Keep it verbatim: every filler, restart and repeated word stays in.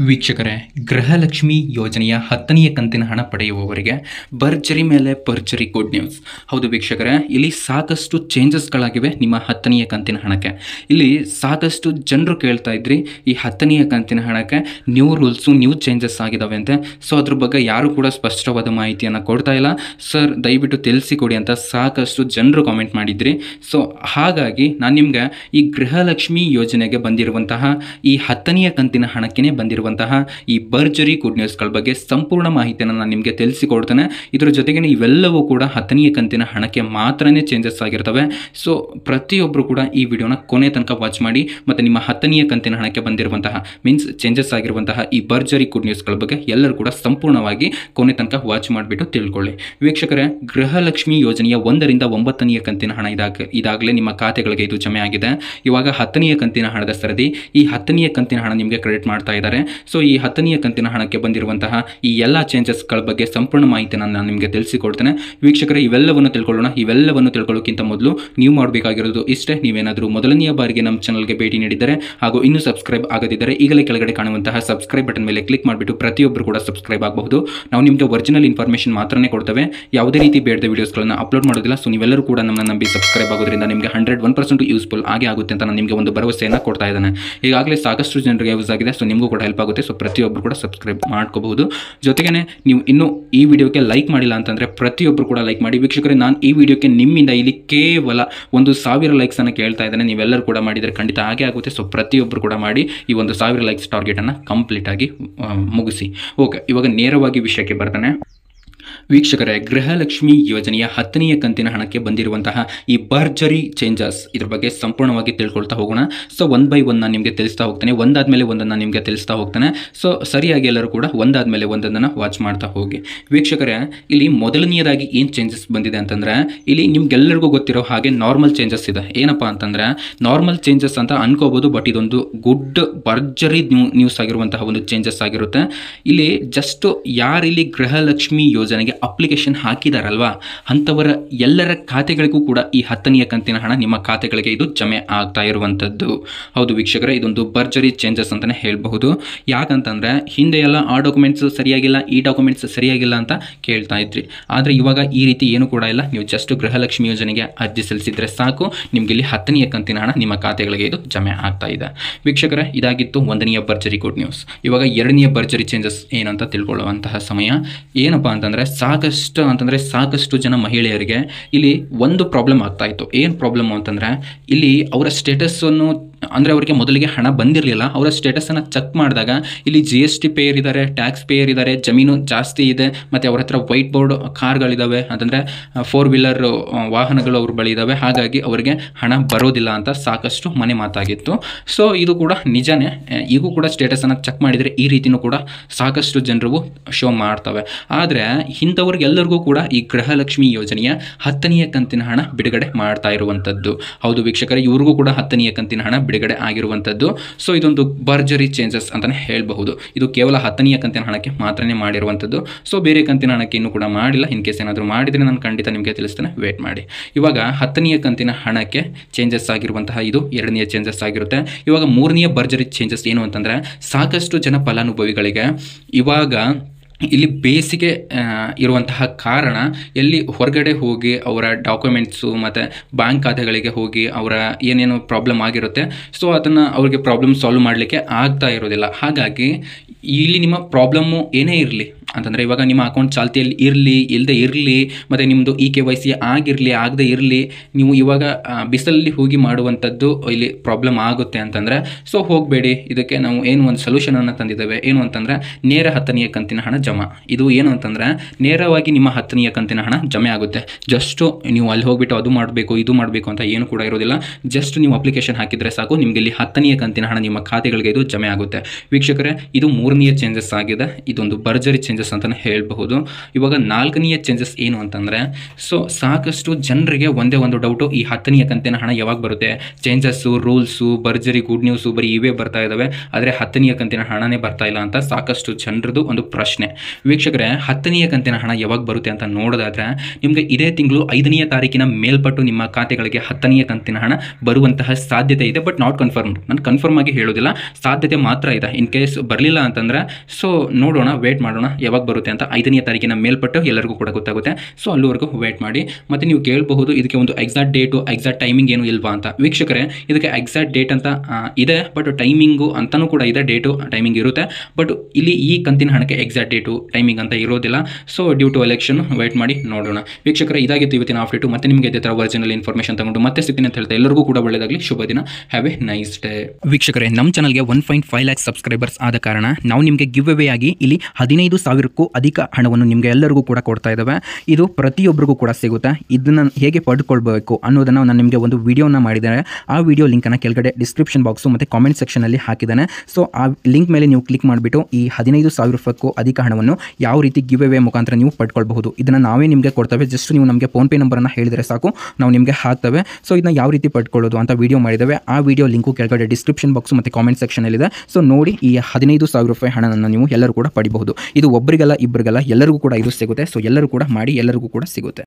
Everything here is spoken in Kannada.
ವೀಕ್ಷಕರೇ, ಗೃಹಲಕ್ಷ್ಮಿ ಯೋಜನೆಯ ಹತ್ತನೆಯ ಕಂತಿನ ಹಣ ಪಡೆಯುವವರಿಗೆ ಭರ್ಜರಿ ಮೇಲೆ ಭರ್ಜರಿ ಗುಡ್ ನ್ಯೂಸ್. ಹೌದು ವೀಕ್ಷಕರೇ, ಇಲ್ಲಿ ಸಾಕಷ್ಟು ಚೇಂಜಸ್ಗಳಾಗಿವೆ ನಿಮ್ಮ ಹತ್ತನೆಯ ಕಂತಿನ ಹಣಕ್ಕೆ. ಇಲ್ಲಿ ಸಾಕಷ್ಟು ಜನರು ಕೇಳ್ತಾ ಇದ್ರಿ, ಈ ಹತ್ತನೆಯ ಕಂತಿನ ಹಣಕ್ಕೆ ನ್ಯೂ ರೂಲ್ಸು ನ್ಯೂ ಚೇಂಜಸ್ ಆಗಿದ್ದಾವೆ ಅಂತೆ. ಸೊ ಅದ್ರ ಬಗ್ಗೆ ಯಾರು ಕೂಡ ಸ್ಪಷ್ಟವಾದ ಮಾಹಿತಿಯನ್ನು ಕೊಡ್ತಾ ಇಲ್ಲ. ಸರ್ ದಯವಿಟ್ಟು ತಿಳಿಸಿಕೊಡಿ ಅಂತ ಸಾಕಷ್ಟು ಜನರು ಕಾಮೆಂಟ್ ಮಾಡಿದ್ರಿ. ಸೊ ಹಾಗಾಗಿ ನಾನು ನಿಮ್ಗೆ ಈ ಗೃಹಲಕ್ಷ್ಮಿ ಯೋಜನೆಗೆ ಬಂದಿರುವಂತಹ ಈ ಹತ್ತನೆಯ ಕಂತಿನ ಹಣಕ್ಕೆ ಬಂದಿರುವಂತಹ ಈ ಭರ್ಜರಿ ಗುಡ್ ನ್ಯೂಸ್ಗಳ ಬಗ್ಗೆ ಸಂಪೂರ್ಣ ಮಾಹಿತಿಯನ್ನು ನಾನು ನಿಮಗೆ ತಿಳಿಸಿಕೊಡ್ತೇನೆ. ಇದರ ಜೊತೆಗೆ ಇವೆಲ್ಲವೂ ಕೂಡ ಹತ್ತನೆಯ ಕಂತಿನ ಹಣಕ್ಕೆ ಮಾತ್ರನೇ ಚೇಂಜಸ್ ಆಗಿರ್ತವೆ. ಸೊ ಪ್ರತಿಯೊಬ್ಬರು ಕೂಡ ಈ ವಿಡಿಯೋನ ಕೊನೆ ತನಕ ವಾಚ್ ಮಾಡಿ ಮತ್ತು ನಿಮ್ಮ ಹತ್ತನೆಯ ಕಂತಿನ ಹಣಕ್ಕೆ ಬಂದಿರುವಂತಹ ಮೀನ್ಸ್ ಚೇಂಜಸ್ ಆಗಿರುವಂತಹ ಈ ಭರ್ಜರಿ ಗುಡ್ ನ್ಯೂಸ್ಗಳ ಬಗ್ಗೆ ಎಲ್ಲರೂ ಕೂಡ ಸಂಪೂರ್ಣವಾಗಿ ಕೊನೆ ತನಕ ವಾಚ್ ಮಾಡಿಬಿಟ್ಟು ತಿಳ್ಕೊಳ್ಳಿ. ವೀಕ್ಷಕರೇ, ಗೃಹಲಕ್ಷ್ಮಿ ಯೋಜನೆಯ ಒಂದರಿಂದ ಒಂಬತ್ತನೆಯ ಕಂತಿನ ಹಣ ಇದಾಗ ಇದಾಗಲೇ ನಿಮ್ಮ ಖಾತೆಗಳಿಗೆ ಇದು ಜಮೆ ಆಗಿದೆ. ಇವಾಗ ಹತ್ತನೆಯ ಕಂತಿನ ಹಣದ ಸರದಿ, ಈ ಹತ್ತನೆಯ ಕಂತಿನ ಹಣ ನಿಮಗೆ ಕ್ರೆಡಿಟ್ ಮಾಡ್ತಾ ಇದ್ದಾರೆ. ಸೊ ಈ ಹತ್ತನೆಯ ಕಂತಿನ ಹಣಕ್ಕೆ ಬಂದಿರುವಂತಹ ಈ ಎಲ್ಲ ಚೇಂಜಸ್ಗಳ ಬಗ್ಗೆ ಸಂಪೂರ್ಣ ಮಾಹಿತಿಯನ್ನು ನಾನು ನಿಮಗೆ ತಿಳಿಸಿಕೊಡ್ತೇನೆ. ವೀಕ್ಷಕರೇ, ಇವೆಲ್ಲವನ್ನು ತಿಳ್ಕೊಳ್ಳೋಣ. ಇವೆಲ್ಲವನ್ನು ತಿಳ್ಕೊಳ್ಳೋಕ್ಕಿಂತ ಮೊದಲು ನೀವು ಮಾಡಬೇಕಾಗಿರೋದು ಇಷ್ಟೇ. ನೀವೇನಾದರೂ ಮೊದಲನೆಯ ಬಾರಿಗೆ ನಮ್ಮ ಚಾನಲ್ಗೆ ಭೇಟಿ ನೀಡಿದರೆ ಹಾಗೂ ಇನ್ನೂ ಸಬ್ಸ್ಕ್ರೈಬ್ ಆಗದಿದ್ದರೆ ಈಗಲೇ ಕೆಳಗಡೆ ಕಾಣುವಂತಹ ಸಬ್ಸ್ಕ್ರೈಬ್ ಬಟನ್ ಮೇಲೆ ಕ್ಲಿಕ್ ಮಾಡಿಬಿಟ್ಟು ಪ್ರತಿಯೊಬ್ಬರು ಕೂಡ ಸಬ್ಸ್ಕ್ರೈಬ್ ಆಗಬಹುದು. ನಾವು ನಿಮಗೆ ಒರಿಜಿನಲ್ ಇನ್ಫಾರ್ಮೇಷನ್ ಮಾತ್ರನೇ ಕೊಡ್ತೇವೆ, ಯಾವುದೇ ರೀತಿ ಬೇಡದ ವೀಡಿಯೋಸ್ಗಳನ್ನು ಅಪ್ಲೋಡ್ ಮಾಡೋದಿಲ್ಲ. ಸೊ ನೀವೆಲ್ಲರೂ ಕೂಡ ನಮ್ಮನ್ನು ನಂಬಿ ಸಬ್ಸ್ಕ್ರೈಬ್ ಆಗೋದ್ರಿಂದ ನಿಮಗೆ ಹಂಡ್ರೆಡ್ ಒನ್ ಪರ್ಸೆಂಟ್ ಯೂಸ್ಫುಲ್ ಆಗೇ ಆಗುತ್ತೆ ಅಂತ ನಾನು ನಿಮಗೆ ಒಂದು ಭರವಸೆಯನ್ನು ಕೊಡ್ತಾ ಇದ್ದೇನೆ. ಈಗಾಗಲೇ ಸಾಕಷ್ಟು ಜನರಿಗೆ ಯೂಸ್ ಆಗಿದೆ. ಸೊ ನಿಮಗೂ ಕೂಡ ಹೆಲ್ಪ್ ಆಗುತ್ತೆ. ಸೊ ಪ್ರತಿಯೊಬ್ಬರು ಕೂಡ ಸಬ್ಸ್ಕ್ರೈಬ್ ಮಾಡ್ಕೋಬಹುದು. ಜೊತೆಗೆ ನೀವು ಇನ್ನೂ ಈ ವಿಡಿಯೋಕ್ಕೆ ಲೈಕ್ ಮಾಡಿಲ್ಲ ಅಂತಂದರೆ ಪ್ರತಿಯೊಬ್ಬರು ಕೂಡ ಲೈಕ್ ಮಾಡಿ. ವೀಕ್ಷಕರೇ, ನಾನು ಈ ವಿಡಿಯೋಕ್ಕೆ ನಿಮ್ಮಿಂದ ಇಲ್ಲಿ ಕೇವಲ ಒಂದು ಸಾವಿರ ಲೈಕ್ಸನ್ನು ಕೇಳ್ತಾ ಇದ್ದೇನೆ. ನೀವೆಲ್ಲರೂ ಕೂಡ ಮಾಡಿದರೆ ಖಂಡಿತ ಹಾಗೆ ಆಗುತ್ತೆ. ಸೊ ಪ್ರತಿಯೊಬ್ಬರು ಕೂಡ ಮಾಡಿ ಈ ಒಂದು ಸಾವಿರ ಲೈಕ್ಸ್ ಟಾರ್ಗೆಟನ್ನು ಕಂಪ್ಲೀಟಾಗಿ ಮುಗಿಸಿ. ಓಕೆ, ಇವಾಗ ನೇರವಾಗಿ ವಿಷಯಕ್ಕೆ ಬರ್ತಾನೆ. ವೀಕ್ಷಕರೇ, ಗೃಹಲಕ್ಷ್ಮಿ ಯೋಜನೆಯ ಹತ್ತನೆಯ ಕಂತಿನ ಹಣಕ್ಕೆ ಬಂದಿರುವಂತಹ ಈ ಭರ್ಜರಿ ಚೇಂಜಸ್ ಇದ್ರ ಬಗ್ಗೆ ಸಂಪೂರ್ಣವಾಗಿ ತಿಳ್ಕೊಳ್ತಾ ಹೋಗೋಣ. ಸೊ ಒನ್ ಬೈ ಒನ್ ನಾನು ನಿಮಗೆ ತಿಳಿಸ್ತಾ ಹೋಗ್ತೇನೆ, ಒಂದಾದ್ಮೇಲೆ ಒಂದನ್ನು ನಿಮಗೆ ತಿಳಿಸ್ತಾ ಹೋಗ್ತಾನೆ. ಸೊ ಸರಿಯಾಗಿ ಎಲ್ಲರೂ ಕೂಡ ಒಂದಾದ್ಮೇಲೆ ಒಂದನ್ನು ವಾಚ್ ಮಾಡ್ತಾ ಹೋಗಿ. ವೀಕ್ಷಕರೇ, ಇಲ್ಲಿ ಮೊದಲನೆಯದಾಗಿ ಏನು ಚೇಂಜಸ್ ಬಂದಿದೆ ಅಂತಂದರೆ, ಇಲ್ಲಿ ನಿಮ್ಗೆಲ್ಲರಿಗೂ ಗೊತ್ತಿರೋ ಹಾಗೆ ನಾರ್ಮಲ್ ಚೇಂಜಸ್ ಇದೆ. ಏನಪ್ಪ ಅಂತಂದರೆ ನಾರ್ಮಲ್ ಚೇಂಜಸ್ ಅಂತ ಅನ್ಕೋಬೋದು, ಬಟ್ ಇದೊಂದು ಗುಡ್ ಭರ್ಜರಿ ನ್ಯೂ ನ್ಯೂಸ್ ಆಗಿರುವಂತಹ ಒಂದು ಚೇಂಜಸ್ ಆಗಿರುತ್ತೆ. ಇಲ್ಲಿ ಜಸ್ಟ್ ಯಾರಿಲ್ಲಿ ಗೃಹಲಕ್ಷ್ಮಿ ಯೋಜನೆಗೆ ಅಪ್ಲಿಕೇಶನ್ ಹಾಕಿದಾರಲ್ವಾ ಅಂಥವರ ಎಲ್ಲರ ಖಾತೆಗಳಿಗೂ ಕೂಡ ಈ ಹತ್ತನೆಯ ಕಂತಿನ ಹಣ ನಿಮ್ಮ ಖಾತೆಗಳಿಗೆ ಇದು ಜಮೆ ಆಗ್ತಾ ಇರುವಂಥದ್ದು. ಹೌದು ವೀಕ್ಷಕರೇ, ಇದೊಂದು ಭರ್ಜರಿ ಚೇಂಜಸ್ ಅಂತಲೇ ಹೇಳಬಹುದು. ಯಾಕಂತಂದರೆ ಹಿಂದೆ ಎಲ್ಲ ಆ ಡಾಕ್ಯುಮೆಂಟ್ಸ್ ಸರಿಯಾಗಿಲ್ಲ, ಈ ಡಾಕ್ಯುಮೆಂಟ್ಸ್ ಸರಿಯಾಗಿಲ್ಲ ಅಂತ ಕೇಳ್ತಾ ಇದ್ರಿ. ಆದರೆ ಇವಾಗ ಈ ರೀತಿ ಏನು ಕೂಡ ಇಲ್ಲ. ನೀವು ಜಸ್ಟ್ ಗೃಹಲಕ್ಷ್ಮಿ ಯೋಜನೆಗೆ ಅರ್ಜಿ ಸಲ್ಲಿಸಿದರೆ ಸಾಕು, ನಿಮಗೆ ಇಲ್ಲಿ ಹತ್ತನೆಯ ಕಂತಿನ ಹಣ ನಿಮ್ಮ ಖಾತೆಗಳಿಗೆ ಇದು ಜಮೆ ಆಗ್ತಾ ಇದೆ. ವೀಕ್ಷಕರೇ, ಇದಾಗಿತ್ತು ಒಂದನೆಯ ಭರ್ಜರಿ ಗುಡ್ ನ್ಯೂಸ್. ಇವಾಗ ಎರಡನೆಯ ಭರ್ಜರಿ ಚೇಂಜಸ್ ಏನಂತ ತಿಳ್ಕೊಳ್ಳುವಂತಹ ಸಮಯ. ಏನಪ್ಪ ಅಂತಂದರೆ, ಸಾಕಷ್ಟು ಅಂತಂದರೆ ಸಾಕಷ್ಟು ಜನ ಮಹಿಳೆಯರಿಗೆ ಇಲ್ಲಿ ಒಂದು ಪ್ರಾಬ್ಲಮ್ ಆಗ್ತಾ ಇತ್ತು. ಏನು ಪ್ರಾಬ್ಲಮ್ಮು ಅಂತಂದರೆ, ಇಲ್ಲಿ ಅವರ ಸ್ಟೇಟಸ್ಸನ್ನು ಅಂದರೆ ಅವರಿಗೆ ಮೊದಲಿಗೆ ಹಣ ಬಂದಿರಲಿಲ್ಲ. ಅವರ ಸ್ಟೇಟಸನ್ನು ಚೆಕ್ ಮಾಡಿದಾಗ ಇಲ್ಲಿ ಜಿ ಎಸ್ ಟಿ ಪೇಯರ್ ಇದ್ದಾರೆ, ಟ್ಯಾಕ್ಸ್ ಪೇಯರ್ ಇದ್ದಾರೆ, ಜಮೀನು ಜಾಸ್ತಿ ಇದೆ, ಮತ್ತು ಅವ್ರ ಹತ್ರ ವೈಟ್ ಬೋರ್ಡ್ ಕಾರ್ಗಳಿದ್ದಾವೆ, ಅಂತಂದರೆ ಫೋರ್ ವೀಲರ್ ವಾಹನಗಳು ಅವ್ರ ಬಳಿ ಇದ್ದಾವೆ. ಹಾಗಾಗಿ ಅವರಿಗೆ ಹಣ ಬರೋದಿಲ್ಲ ಅಂತ ಸಾಕಷ್ಟು ಮನೆ ಮಾತಾಗಿತ್ತು. ಸೊ ಇದು ಕೂಡ ನಿಜನೇ. ಈಗೂ ಕೂಡ ಸ್ಟೇಟಸನ್ನು ಚೆಕ್ ಮಾಡಿದರೆ ಈ ರೀತಿಯೂ ಕೂಡ ಸಾಕಷ್ಟು ಜನರು ಶೋ ಮಾಡ್ತವೆ. ಆದರೆ ಇಂಥವ್ರಿಗೆಲ್ಲರಿಗೂ ಕೂಡ ಈ ಗೃಹಲಕ್ಷ್ಮಿ ಯೋಜನೆಯ ಹತ್ತನೆಯ ಕಂತಿನ ಹಣ ಬಿಡುಗಡೆ ಮಾಡ್ತಾ ಇರುವಂಥದ್ದು. ಹೌದು ವೀಕ್ಷಕರೇ, ಇವ್ರಿಗೂ ಕೂಡ ಹತ್ತನೆಯ ಕಂತಿನ ಹಣ ಬಿಡುಗಡೆ ಆಗಿರುವಂಥದ್ದು. ಸೊ ಇದೊಂದು ಭರ್ಜರಿ ಚೇಂಜಸ್ ಅಂತಲೇ ಹೇಳಬಹುದು. ಇದು ಕೇವಲ ಹತ್ತನೆಯ ಕಂತಿನ ಹಣಕ್ಕೆ ಮಾತ್ರನೇ ಮಾಡಿರುವಂಥದ್ದು. ಸೊ ಬೇರೆ ಕಂತಿನ ಹಣಕ್ಕೆ ಇನ್ನೂ ಕೂಡ ಮಾಡಿಲ್ಲ. ಇನ್ ಕೇಸ್ ಏನಾದರೂ ಮಾಡಿದರೆ ನಾನು ಖಂಡಿತ ನಿಮಗೆ ತಿಳಿಸ್ತೇನೆ, ವೇಟ್ ಮಾಡಿ. ಇವಾಗ ಹತ್ತನೆಯ ಕಂತಿನ ಹಣಕ್ಕೆ ಚೇಂಜಸ್ ಆಗಿರುವಂತಹ ಇದು ಎರಡನೆಯ ಚೇಂಜಸ್ ಆಗಿರುತ್ತೆ. ಇವಾಗ ಮೂರನೆಯ ಭರ್ಜರಿ ಚೇಂಜಸ್ ಏನು ಅಂತಂದರೆ, ಸಾಕಷ್ಟು ಜನ ಫಲಾನುಭವಿಗಳಿಗೆ ಇವಾಗ ಇಲ್ಲಿ ಬೇಸಿಗೆ ಇರುವಂತಹ ಕಾರಣ ಎಲ್ಲಿ ಹೊರಗಡೆ ಹೋಗಿ ಅವರ ಡಾಕ್ಯುಮೆಂಟ್ಸು ಮತ್ತು ಬ್ಯಾಂಕ್ ಖಾತೆಗಳಿಗೆ ಹೋಗಿ ಅವರ ಏನೇನು ಪ್ರಾಬ್ಲಮ್ ಆಗಿರುತ್ತೆ, ಸೊ ಅದನ್ನು ಅವ್ರಿಗೆ ಪ್ರಾಬ್ಲಮ್ ಸಾಲ್ವ್ ಮಾಡಲಿಕ್ಕೆ ಆಗ್ತಾ ಇರೋದಿಲ್ಲ. ಹಾಗಾಗಿ ಇಲ್ಲಿ ನಿಮ್ಮ ಪ್ರಾಬ್ಲಮ್ಮು ಏನೇ ಇರಲಿ ಅಂತಂದರೆ, ಇವಾಗ ನಿಮ್ಮ ಅಕೌಂಟ್ ಚಾಲ್ತಿಯಲ್ಲಿ ಇರಲಿ ಇಲ್ಲದೆ ಇರಲಿ, ಮತ್ತು ನಿಮ್ಮದು ಇ ಕೆ ವೈ ಸಿ ಆಗಿರಲಿ ಆಗದೆ ಇರಲಿ, ನೀವು ಇವಾಗ ಬಿಸಿಲಲ್ಲಿ ಹೋಗಿ ಮಾಡುವಂಥದ್ದು ಇಲ್ಲಿ ಪ್ರಾಬ್ಲಮ್ ಆಗುತ್ತೆ ಅಂತಂದರೆ, ಸೊ ಹೋಗಬೇಡಿ. ಇದಕ್ಕೆ ನಾವು ಏನು ಒಂದು ಸೊಲ್ಯೂಷನನ್ನು ತಂದಿದ್ದೇವೆ. ಏನು ಅಂತಂದರೆ, ನೇರ ಹತ್ತನೆಯ ಕಂತಿನ ಹಣ ಜಮಾ. ಇದು ಏನು ಅಂತಂದರೆ, ನೇರವಾಗಿ ನಿಮ್ಮ ಹತ್ತನೆಯ ಕಂತಿನ ಹಣ ಜಮೆ ಆಗುತ್ತೆ. ಜಸ್ಟು ನೀವು ಅಲ್ಲಿ ಹೋಗಿಬಿಟ್ಟು ಅದು ಮಾಡಬೇಕು ಇದು ಮಾಡಬೇಕು ಅಂತ ಏನು ಕೂಡ ಇರೋದಿಲ್ಲ. ಜಸ್ಟ್ ನೀವು ಅಪ್ಲಿಕೇಶನ್ ಹಾಕಿದರೆ ಸಾಕು, ನಿಮಗೆ ಇಲ್ಲಿ ಹತ್ತನೆಯ ಕಂತಿನ ಹಣ ನಿಮ್ಮ ಖಾತೆಗಳಿಗೆ ಇದು ಜಮೆ ಆಗುತ್ತೆ. ವೀಕ್ಷಕರೇ, ಇದು ಮೂರನೆಯ ಚೇಂಜಸ್ ಆಗಿದೆ. ಇದೊಂದು ಭರ್ಜರಿ ಚೇಂಜಸ್ ಚೇಂಜಸ್ ಅಂತಲೇ ಹೇಳಬಹುದು. ಇವಾಗ ನಾಲ್ಕನೆಯ ಚೇಂಜಸ್ ಏನು ಅಂತಂದರೆ, ಸೊ ಸಾಕಷ್ಟು ಜನರಿಗೆ ಒಂದೇ ಒಂದು ಡೌಟು, ಈ ಹತ್ತನೆಯ ಕಂತಿನ ಹಣ ಯಾವಾಗ ಬರುತ್ತೆ, ಚೇಂಜಸ್ಸು, ರೂಲ್ಸು, ಭರ್ಜರಿ ಗುಡ್ ನ್ಯೂಸು ಬರೀ ಇವೇ ಬರ್ತಾ ಇದ್ದಾವೆ, ಆದರೆ ಹತ್ತನೆಯ ಕಂತಿನ ಹಣನೇ ಬರ್ತಾ ಇಲ್ಲ ಅಂತ ಸಾಕಷ್ಟು ಜನರದು ಒಂದು ಪ್ರಶ್ನೆ. ವೀಕ್ಷಕರೇ, ಹತ್ತನೆಯ ಕಂತಿನ ಹಣ ಯಾವಾಗ ಬರುತ್ತೆ ಅಂತ ನೋಡೋದಾದರೆ, ನಿಮಗೆ ಇದೇ ತಿಂಗಳು ಐದನೆಯ ತಾರೀಕಿನ ಮೇಲ್ಪಟ್ಟು ನಿಮ್ಮ ಖಾತೆಗಳಿಗೆ ಹತ್ತನೆಯ ಕಂತಿನ ಹಣ ಬರುವಂತಹ ಸಾಧ್ಯತೆ ಇದೆ. ಬಟ್ ನಾಟ್ ಕನ್ಫರ್ಮ್, ನಾನು ಕನ್ಫರ್ಮ್ ಆಗಿ ಹೇಳೋದಿಲ್ಲ, ಸಾಧ್ಯತೆ ಮಾತ್ರ ಇದೆ. ಇನ್ ಕೇಸ್ ಬರಲಿಲ್ಲ ಅಂತಂದರೆ ಸೊ ನೋಡೋಣ, ವೇಟ್ ಮಾಡೋಣ ಯಾವಾಗ ಬರುತ್ತೆ ಅಂತ. ಐದನೆಯ ತಾರೀಕಿನ ಮೇಲ್ಪಟ್ಟು ಎಲ್ಲರಿಗೂ ಕೂಡ ಗೊತ್ತಾಗುತ್ತೆ. ಸೊ ಅಲ್ಲಿವರೆಗೂ ವೇಟ್ ಮಾಡಿ. ಮತ್ತು ನೀವು ಕೇಳಬಹುದು, ಇದಕ್ಕೆ ಒಂದು ಎಕ್ಸಾಕ್ಟ್ ಡೇಟು, ಎಕ್ಸಾಕ್ಟ್ ಟೈಮಿಂಗ್ ಏನು ಇಲ್ವಾ ಅಂತ. ವೀಕ್ಷಕರೇ, ಇದಕ್ಕೆ ಎಕ್ಸಾಕ್ಟ್ ಡೇಟ್ ಅಂತ ಇದೆ, ಬಟ್ ಟೈಮಿಂಗು ಅಂತಲೂ ಕೂಡ ಇದೆ, ಡೇಟು ಟೈಮಿಂಗ್ ಇರುತ್ತೆ. ಬಟ್ ಇಲ್ಲಿ ಈ ಕಂತಿನ ಹಣಕ್ಕೆ ಎಕ್ಸಾಕ್ಟ್ ಡೇಟು ಟೈಮಿಂಗ್ ಅಂತ ಇರೋದಿಲ್ಲ. So due to election wait ಮಾಡಿ ನೋಡೋಣ. ವೀಕ್ಷಕರೇ, ಇದಾಗಿತ್ತು ಇವತ್ತಿನ ಅಪ್ಡೇಟು. ಮತ್ತೆ ನಿಮಗೆ ಇದೇ ಥರ ಒರಿಜಿನಲ್ ಇನ್ಫಾರ್ಮೇಷನ್ ತಗೊಂಡು ಮತ್ತೆ ಸಿಗ್ತೀನಿ ಅಂತ ಹೇಳ್ತಾ ಎಲ್ಲರಿಗೂ ಕೂಡ ಒಳ್ಳೆಯದಾಗಲಿ, ಶುಭ ದಿನ, ಹ್ಯಾವ್ ಎ ನೈಸ್ ಡೇ. ವೀಕ್ಷಕರೇ, ನಮ್ಮ ಚಾನಲ್ಗೆ one point five lakh subscribers ಆದ ಕಾರಣ ನಾವು ನಿಮಗೆ ಗಿವ್ ಅವೇ ಆಗಿ ಇಲ್ಲಿ ಹದಿನೈದು ಸಾವಿರಕ್ಕೂ ಅಧಿಕ ಹಣವನ್ನು ನಿಮಗೆ ಎಲ್ಲರಿಗೂ ಕೂಡ ಕೊಡ್ತಾ ಇದ್ದಾವೆ. ಇದು ಪ್ರತಿಯೊಬ್ಬರಿಗೂ ಕೂಡ ಸಿಗುತ್ತೆ. ಇದನ್ನು ಹೇಗೆ ಪಡ್ಕೊಳ್ಬೇಕು ಅನ್ನೋದನ್ನು ನಾನು ನಿಮಗೆ ಒಂದು ವಿಡಿಯೋನ ಮಾಡಿದ್ದೇನೆ. ಆ ವಿಡಿಯೋ ಲಿಂಕನ್ನು ಕೆಳಗಡೆ ಡಿಸ್ಕ್ರಿಪ್ಷನ್ ಬಾಕ್ಸು ಮತ್ತು ಕಾಮೆಂಟ್ ಸೆಕ್ಷನಲ್ಲಿ ಹಾಕಿದ್ದಾನೆ. ಸೊ ಆ ಲಿಂಕ್ ಮೇಲೆ ನೀವು ಕ್ಲಿಕ್ ಮಾಡಿಬಿಟ್ಟು ಈ ಹದಿನೈದು ಸಾವಿರ ರೂಪಾಯಿಗೂ ಅಧಿಕ ಹಣವನ್ನು ಯಾವ ರೀತಿ ಗಿವ್ ಅವೇ ಮುಖಾಂತರ ನೀವು ಪಡ್ಕೊಳ್ಬಹುದು, ಇದನ್ನು ನಾವೇ ನಿಮಗೆ ಕೊಡ್ತೇವೆ. ಜಸ್ಟ್ ನೀವು ನಮಗೆ ಫೋನ್ಪೇ ನಂಬರನ್ನು ಹೇಳಿದರೆ ಸಾಕು, ನಾವು ನಿಮಗೆ ಹಾಕ್ತೇವೆ. ಸೊ ಇದನ್ನ ಯಾವ ರೀತಿ ಪಡ್ಕೊಳ್ಳೋದು ಅಂತ ವಿಡಿಯೋ ಮಾಡಿದ್ದೇವೆ. ಆ ವಿಡಿಯೋ ಲಿಂಕು ಕೆಳಗಡೆ ಡಿಸ್ಕ್ರಿಪ್ಷನ್ ಬಾಕ್ಸು ಮತ್ತು ಕಾಮೆಂಟ್ ಸೆಕ್ಷನಲ್ಲಿದೆ. ಸೊ ನೋಡಿ, ಈ ಹದಿನೈದು ಸಾವಿರ ರೂಪಾಯಿ ಹಣವನ್ನು ನೀವು ಎಲ್ಲರೂ ಕೂಡ ಪಡಿಬಹುದು. ಇದು ಒಬ್ಬರಿಗಲ್ಲ, ಇಬ್ಬರಿಗಲ್ಲ, ಎಲ್ಲರಿಗೂ ಕೂಡ ಇದು ಸಿಗುತ್ತೆ. ಸೊ ಎಲ್ಲರೂ ಕೂಡ ಮಾಡಿ, ಎಲ್ಲರಿಗೂ ಕೂಡ ಸಿಗುತ್ತೆ.